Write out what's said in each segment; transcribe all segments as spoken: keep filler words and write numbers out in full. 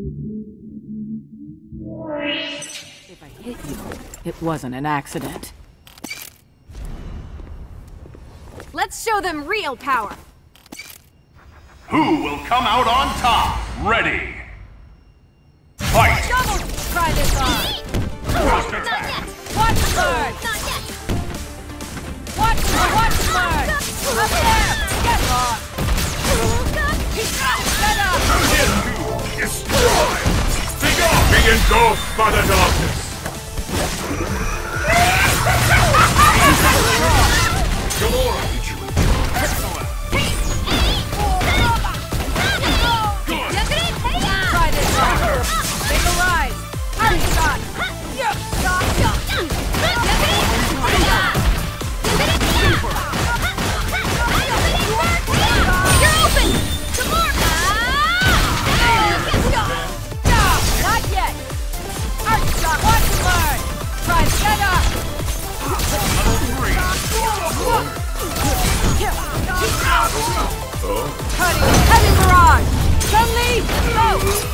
If I hit you, it wasn't an accident. Let's show them real power! Who will come out on top? Ready! Fight! Double! Try this on! First attack! Watch the bird! Watch the watch the bird! Up there! Get lost! Get up! Hit you! Destroy! Take off! Be engulfed by the darkness! Gamora! Try this on! Take a rise! Hard shot! You're open! Some more! Not yet! Hard shot! Watch the bird! Try to get up! Cutting! Heavy barrage! Chun-Li! Go!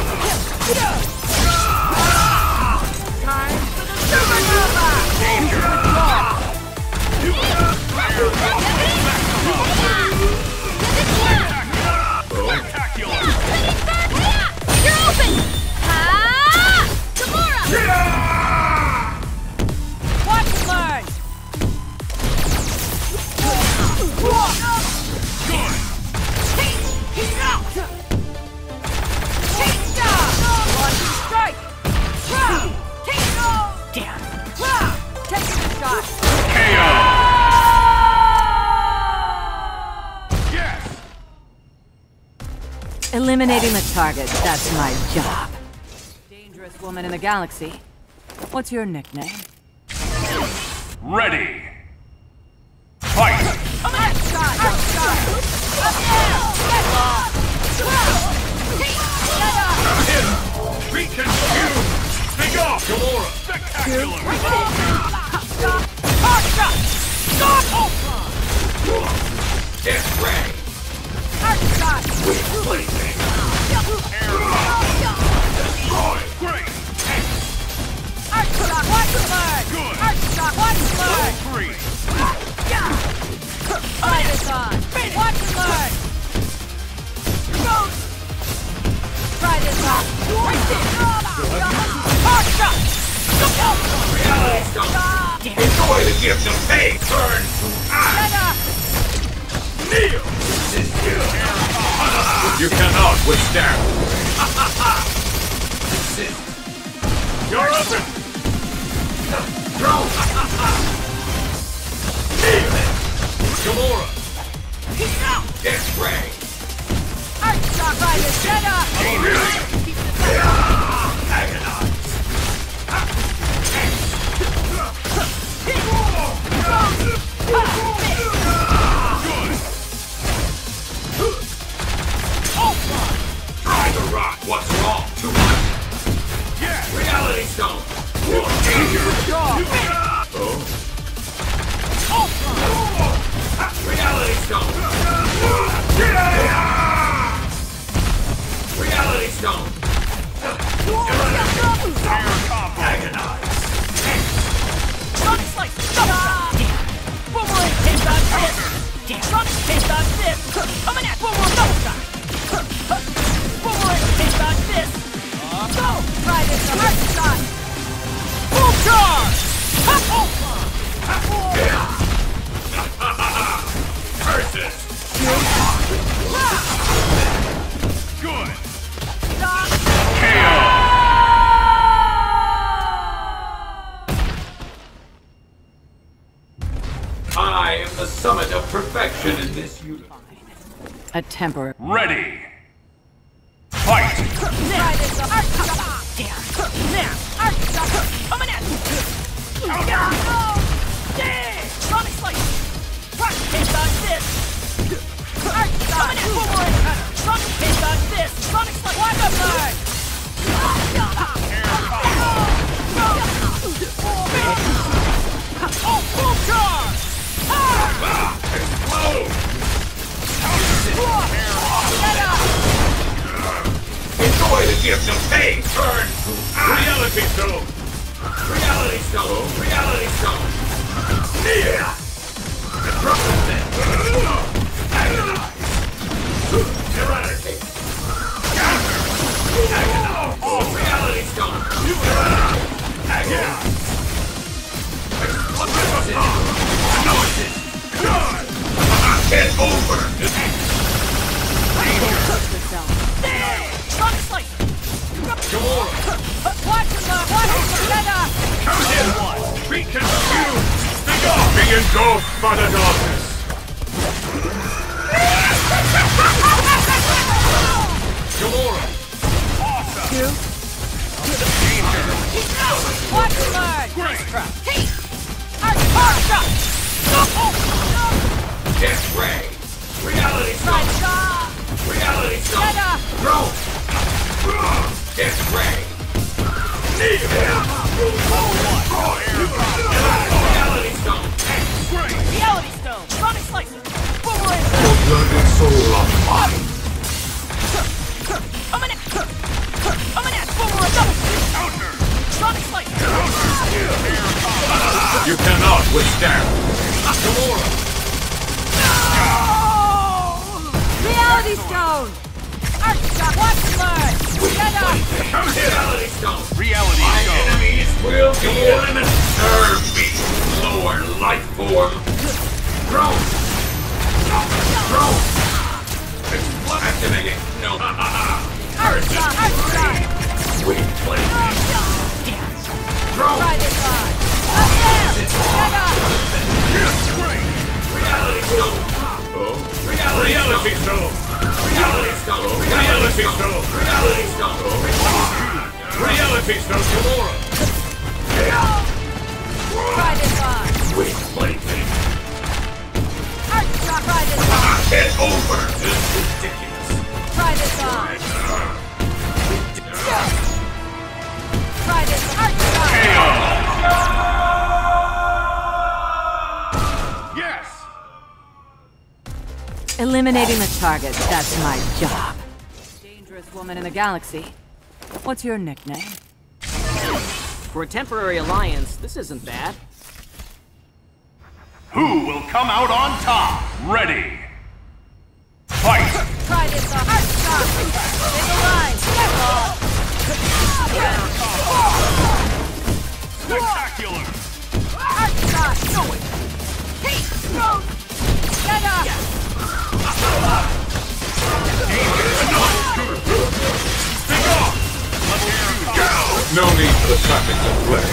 Time for the supernova! Spectacular! You're open! Ah! Gamora! Watch and learn! Strike! Damn! Take a shot! K O! Yes! Eliminating the target, that's my job. Dangerous woman in the galaxy. What's your nickname? Ready! Fight! Come on! Shot! Shot! Up there! Get lost! Get up! Hit! Reconfused! Take off! Gamora! Spectacular! Stop! Hard shot! Stop! Get ready! Hard shot! Replacing! Destroy! Great! Hard shot! Watch the bird! Good! Hard shot! Watch the bird! Three! Try this on! Watch the bird! Try this on! Hard shot! Reality stone! Enjoy the gift of fate! Turn to ice! Get up! Kneel! This is you! You cannot withstand! Sit! You're open! Throw! Kneel! Gamora! Get ready! Hard shot! Right here! Get up! Agonize! Try the rock! What's wrong? Too much? Yeah! Reality stone! More danger! Oh? Reality stone! Reality stone! Agonize! Sonic slice! Stop! Boomerang hit on this! Sonic hit on this! Coming at Boomerang double shot! Boomerang hit on this! Go! Try this hard shot! Boom charge! Curses! Good! Stop! K O! I am the summit of perfection in this universe. A temporary. Ready! Fight! Try this hard shot! Damn! Now! Hard shot! Coming at you! Dang! Sonic slice! Hard hit on this! Hard shot! Coming at Boomerang cutter! Sonic hit on this! Sonic slice! What the bird! Oh, full charge! Explode! Get up! Enjoy Enjoy the gift of pain. Turn to reality stone. Reality stone. Reality stone. Yeah. Disruptive then. Agonize. Eradicate. Agonize. Oh, reality stone. Agonize. Anointed. Get over. Front slice! Gamora. Watch him, uh, watch him, together! Count in one. Be confused. Think off. Be engulfed by the darkness. Gamora. Awesome. Two. Watch him learn! Nice try! Hey! Hard shot! Get Ray. Reality Right stone. shot! Reality stone. Together! Throw. Get Ray. Need him. Reality stone. Reality stone! Sonic slicer! Boomerang! Your blood and soul are mine. I'm an I'm an ass! Boomerang! Double! Counter. Sonic slicer! You cannot withstand. Gamora. Reality stone! Arc shot! Watch him learn! Together! Reality stone. Reality My stone. enemies will be eliminated. Serve me, lower life form. Throw. Throw. Explode. Activating. No. Arc shot! Arc shot! Sweet play. Throw. Try this one! Up there! Together! Reality stone. Oh. Reality, Reality stone. Reality stone. Reality stone. Reality stone. Reality stone. Gamora. Try this one! Sweet plaything. Arc shot! Try this one! Get over. This is ridiculous. Try this one! Try this one! Arc shot! Yes! Eliminating the target, that's my job. Dangerous woman in the galaxy. What's your nickname? For a temporary alliance, this isn't bad. Who will come out on top? Ready! Fight! Try this one! Arc shot! Single line! Get ball! Spectacular! Arc shot! Do it! Hey! Throw! Together! No need for the traffic to play.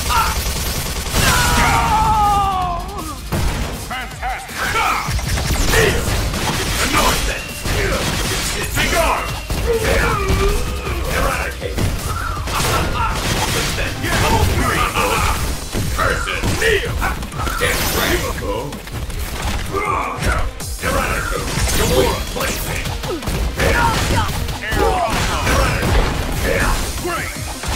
Fantastic! Anointed! Be gone! Eradicate! Level three! Person! Kneel! Get ready! Eradicate! Gamora! Plaything! Great!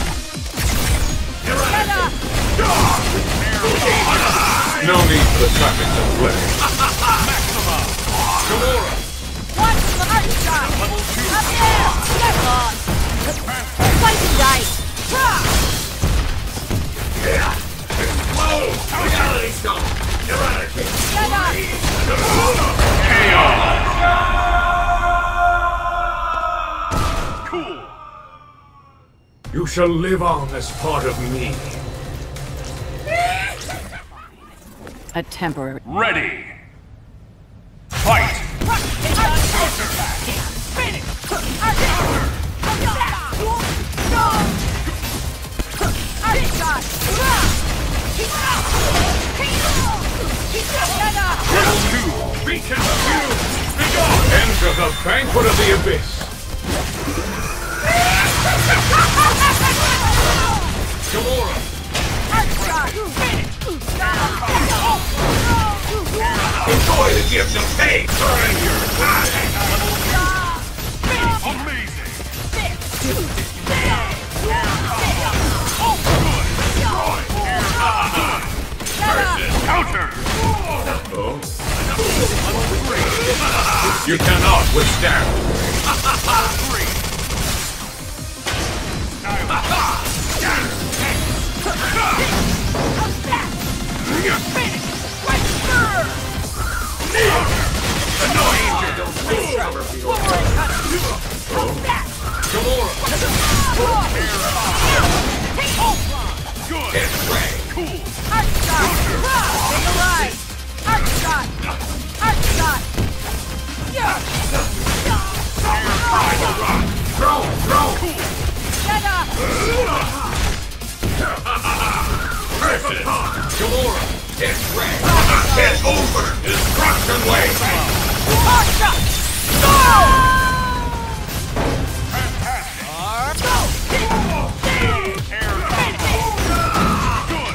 No need for the traffic to play. Maxima! Gamora! Watch the arc shot! Level two! Up there! Get ball! Slice and dice! Explode! Reality stone! Eradicate! Together! Cool! You shall live on as part of me. A temporary... Ready! Fight! Level two! Be confused! Be gone! Enter the banquet of the abyss. Gamora! Enjoy the gift of pain! Burn your body! Amazing! Counter! You cannot withstand! Good. It's ready. Cool. Arc shot! Stay alive! Arc shot! Arc shot! Yeah! Try the rock. Throw, throw. Get up! Precious. Gamora. It's ready. It's over. Destruction wave. Arc shot! Go! Arc go! Air Good.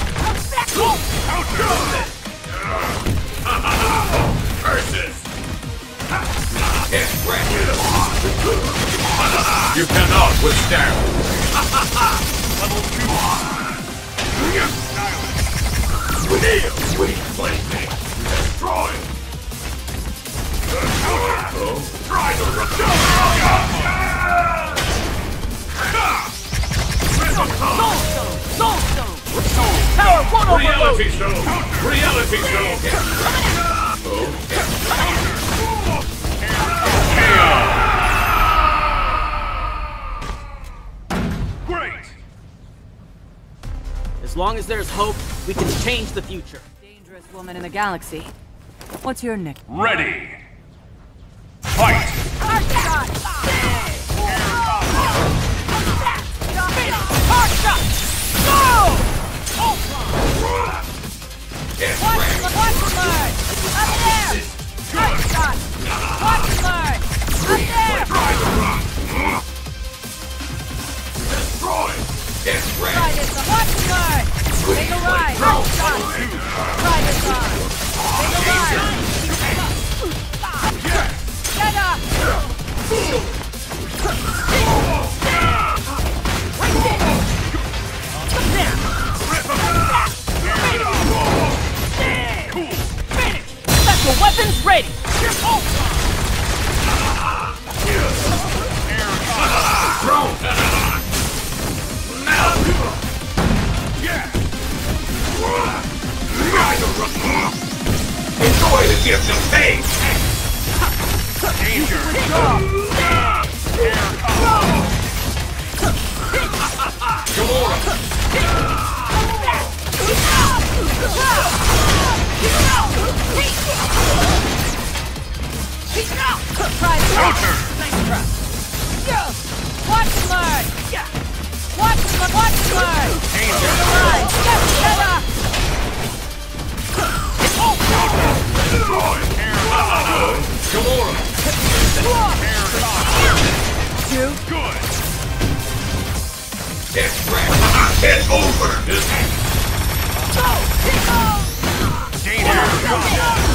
Curses. It's ready. You cannot withstand. Level two. Kneel, sweet plaything. Destroy. Try the Soulstone! Soulstone! Power one overload! Reality Stone. Reality Stone. Great. As long as there's hope, we can change the future. Dangerous woman in the galaxy. What's your nick? Ready. Fight. Arc shot! Arc shot! Go! It's Watch ready. the watch and learn! Up there! Arc shot! Watch and learn! Up there! Try the rock. Destroy. It's Try ready. this one! Watch and learn! Take a ride! Arc shot! Try this one! Take a ride! Get up! Special weapons ready! Enjoy the gift of faith. Danger. Try this. Counter. Nice try. Watch and learn. Watch and learn. Watch and learn. Danger. Right. Get, get up. Two. Good. It's ready. It's over. Go. Go. Danger.